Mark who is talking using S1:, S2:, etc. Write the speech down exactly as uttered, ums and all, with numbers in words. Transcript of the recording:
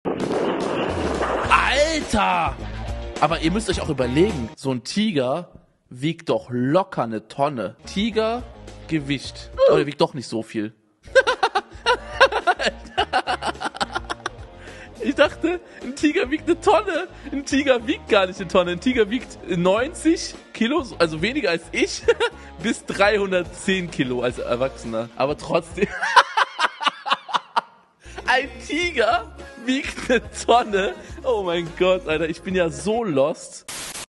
S1: Alter! Aber ihr müsst euch auch überlegen, so ein Tiger wiegt doch locker eine Tonne. Tiger, Gewicht. Aber der wiegt doch nicht so viel. Ich dachte, ein Tiger wiegt eine Tonne. Ein Tiger wiegt gar nicht eine Tonne. Ein Tiger wiegt neunzig Kilo, also weniger als ich, bis dreihundertzehn Kilo als Erwachsener. Aber trotzdem. Ein Tiger wiegt eine Tonne. Oh mein Gott, Alter, ich bin ja so lost.